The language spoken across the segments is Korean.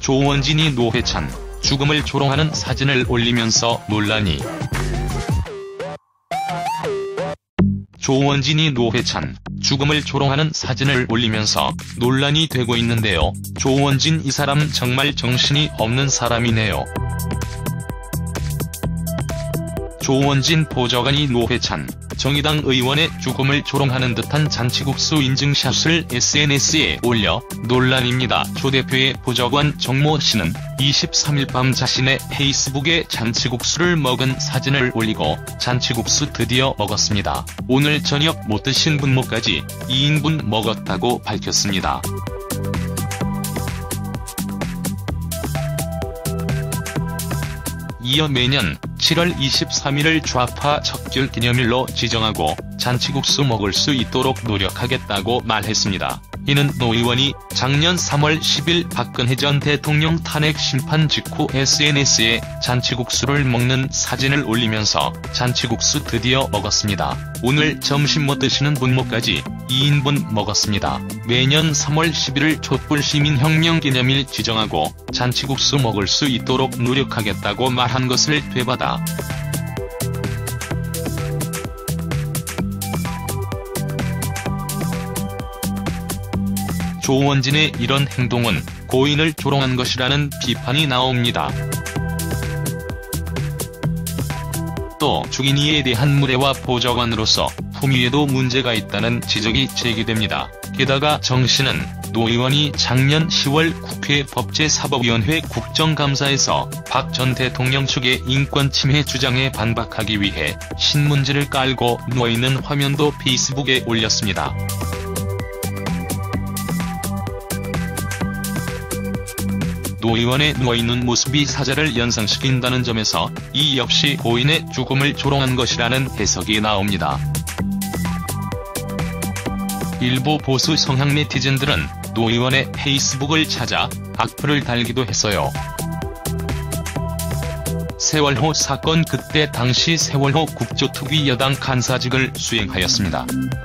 조원진이 노회찬 죽음을 조롱하는 사진을 올리면서 논란이. 조원진이 노회찬 죽음을 조롱하는 사진을 올리면서 논란이 되고 있는데요. 조원진 이 사람 정말 정신이 없는 사람이네요. 조원진 보좌관이 노회찬 정의당 의원의 죽음을 조롱하는 듯한 잔치국수 인증샷을 SNS에 올려 논란입니다. 조 대표의 보좌관 정모 씨는 23일 밤 자신의 페이스북에 잔치국수를 먹은 사진을 올리고 잔치국수 드디어 먹었습니다. 오늘 저녁 못 드신 분모까지 2인분 먹었다고 밝혔습니다. 이어 매년 7월 23일을 좌파 척결 기념일로 지정하고 잔치국수 먹을 수 있도록 노력하겠다고 말했습니다. 이는 노 의원이 작년 3월 10일 박근혜 전 대통령 탄핵 심판 직후 SNS에 잔치국수를 먹는 사진을 올리면서 잔치국수 드디어 먹었습니다. 오늘 점심 못 드시는 분모까지 2인분 먹었습니다. 매년 3월 11일 촛불시민혁명기념일 지정하고 잔치국수 먹을 수 있도록 노력하겠다고 말한 것을 되받아 조원진의 이런 행동은 고인을 조롱한 것이라는 비판이 나옵니다. 또 죽인 이에 대한 무례와 보좌관으로서 품위에도 문제가 있다는 지적이 제기됩니다. 게다가 정 씨는 노 의원이 작년 10월 국회 법제사법위원회 국정감사에서 박 전 대통령 측의 인권침해 주장에 반박하기 위해 신문지를 깔고 누워있는 화면도 페이스북에 올렸습니다. 노 의원의 누워있는 모습이 사자를 연상시킨다는 점에서 이 역시 고인의 죽음을 조롱한 것이라는 해석이 나옵니다. 일부 보수 성향 네티즌들은 노 의원의 페이스북을 찾아 악플을 달기도 했어요. 세월호 사건 그때 당시 세월호 국조특위 여당 간사직을 수행하였습니다.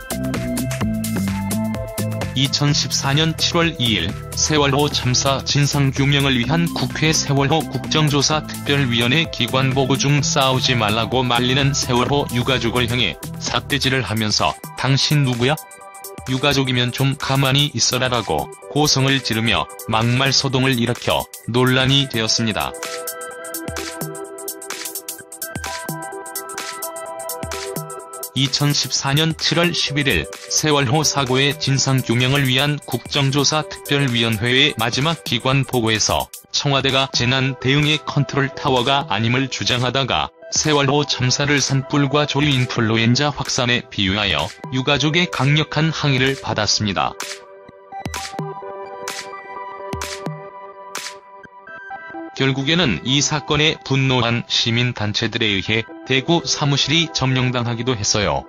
2014년 7월 2일 세월호 참사 진상규명을 위한 국회 세월호 국정조사 특별위원회 기관 보고 중 싸우지 말라고 말리는 세월호 유가족을 향해 삿대질을 하면서 당신 누구야? 유가족이면 좀 가만히 있어라라고 고성을 지르며 막말 소동을 일으켜 논란이 되었습니다. (2014년 7월 11일) 세월호 사고의 진상규명을 위한 국정조사 특별위원회의 마지막 기관 보고에서 청와대가 재난 대응의 컨트롤타워가 아님을 주장하다가 세월호 참사를 산불과 조류 인플루엔자 확산에 비유하여 유가족의 강력한 항의를 받았습니다. 결국에는 이 사건에 분노한 시민단체들에 의해 대구 사무실이 점령당하기도 했어요.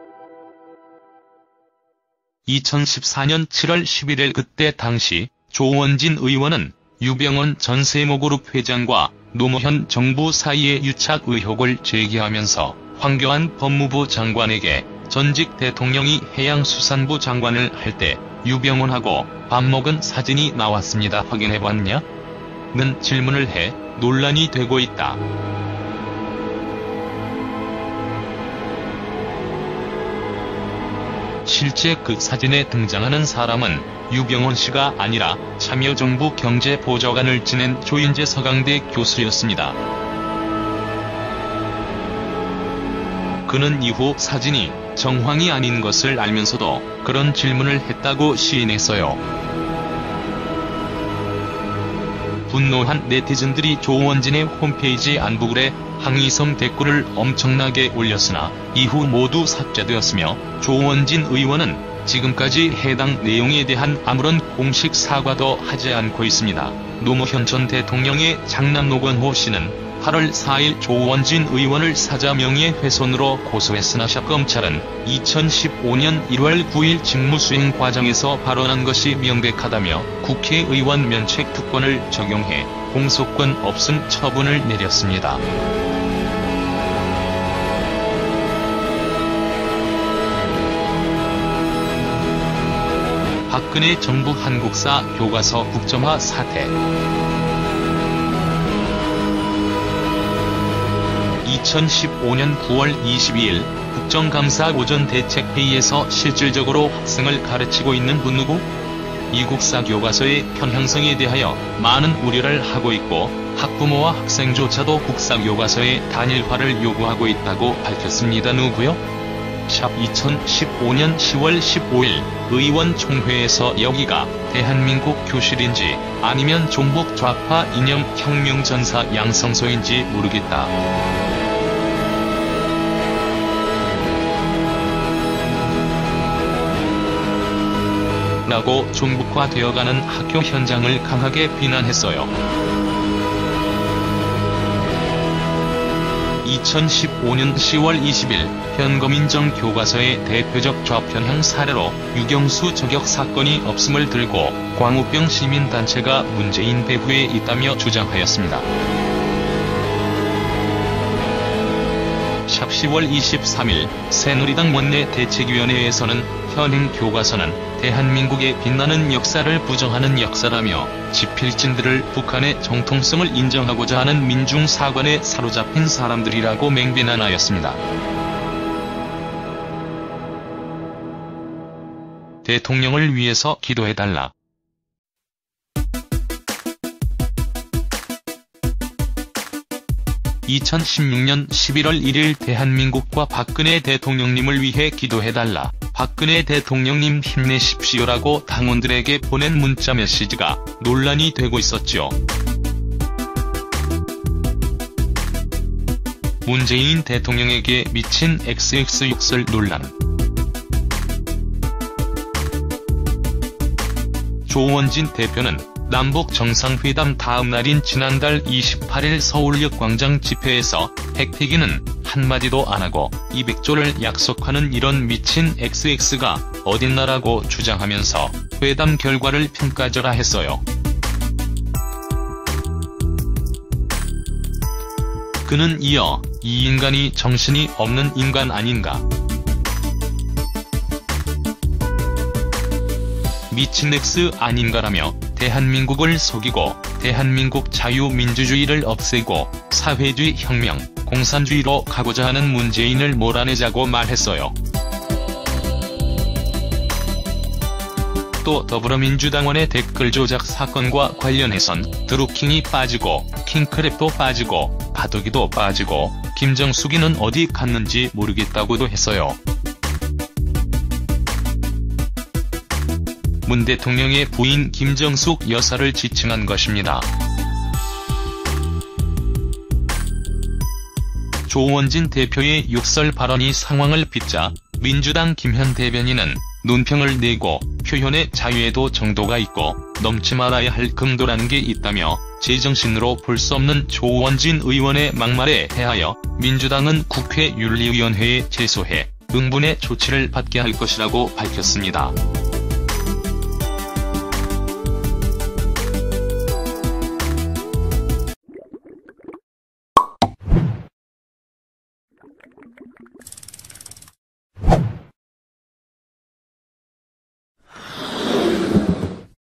2014년 7월 11일 그때 당시 조원진 의원은 유병언 전 세모그룹 회장과 노무현 정부 사이의 유착 의혹을 제기하면서 황교안 법무부 장관에게 전직 대통령이 해양수산부 장관을 할 때 유병언하고 밥 먹은 사진이 나왔습니다. 확인해봤냐? 는 질문을 해 논란이 되고 있다. 실제 그 사진에 등장하는 사람은 유병언 씨가 아니라 참여정부 경제보좌관을 지낸 조인재 서강대 교수였습니다. 그는 이후 사진이 정황이 아닌 것을 알면서도 그런 질문을 했다고 시인했어요. 분노한 네티즌들이 조원진의 홈페이지 안부글에 항의성 댓글을 엄청나게 올렸으나 이후 모두 삭제되었으며 조원진 의원은 지금까지 해당 내용에 대한 아무런 공식 사과도 하지 않고 있습니다. 노무현 전 대통령의 장남 노건호 씨는 8월 4일 조원진 의원을 사자 명예훼손으로 고소했으나 검찰은 2015년 1월 9일 직무수행 과정에서 발언한 것이 명백하다며 국회의원 면책특권을 적용해 공소권 없음 처분을 내렸습니다. 박근혜 정부 한국사 교과서 국정화 사태. 2015년 9월 22일 국정감사 오전 대책회의에서 실질적으로 학생을 가르치고 있는 분 누구? 이국사 교과서의 편향성에 대하여 많은 우려를 하고 있고 학부모와 학생조차도 국사 교과서의 단일화를 요구하고 있다고 밝혔습니다. 누구요? 샵 2015년 10월 15일 의원총회에서 여기가 대한민국 교실인지 아니면 종북 좌파 이념 혁명전사 양성소인지 모르겠다. 라고 종북화되어가는 학교 현장을 강하게 비난했어요. 2015년 10월 20일 현검인정 교과서의 대표적 좌편향 사례로 유경수 저격 사건이 없음을 들고 광우병 시민단체가 문재인 배후에 있다며 주장하였습니다. 샵 10월 23일 새누리당 원내 대책위원회에서는 현행 교과서는 대한민국의 빛나는 역사를 부정하는 역사라며 지필진들을 북한의 정통성을 인정하고자 하는 민중사관에 사로잡힌 사람들이라고 맹비난하였습니다. 대통령을 위해서 기도해달라. (2016년 11월 1일) 대한민국과 박근혜 대통령님을 위해 기도해달라. 박근혜 대통령님 힘내십시오라고 당원들에게 보낸 문자 메시지가 논란이 되고 있었죠. 문재인 대통령에게 미친 XX 욕설 논란. 조원진 대표는 남북 정상회담 다음 날인 지난달 28일 서울역 광장 집회에서 핵폐기는 한마디도 안하고 200조를 약속하는 이런 미친 XX가 어딨나라고 주장하면서 회담 결과를 평가절하 했어요. 그는 이어 이 인간이 정신이 없는 인간 아닌가. 미친 X 아닌가라며 대한민국을 속이고 대한민국 자유민주주의를 없애고 사회주의 혁명, 공산주의로 가고자 하는 문재인을 몰아내자고 말했어요. 또 더불어민주당원의 댓글 조작 사건과 관련해선 드루킹이 빠지고 킹크랩도 빠지고 바둑이도 빠지고 김정숙이는 어디 갔는지 모르겠다고도 했어요. 문 대통령의 부인 김정숙 여사를 지칭한 것입니다. 조원진 대표의 욕설 발언이 상황을 빚자 민주당 김현 대변인은 논평을 내고 표현의 자유에도 정도가 있고 넘지 말아야 할 금도라는 게 있다며 제정신으로 볼 수 없는 조원진 의원의 막말에 대하여 민주당은 국회 윤리위원회에 제소해 응분의 조치를 받게 할 것이라고 밝혔습니다.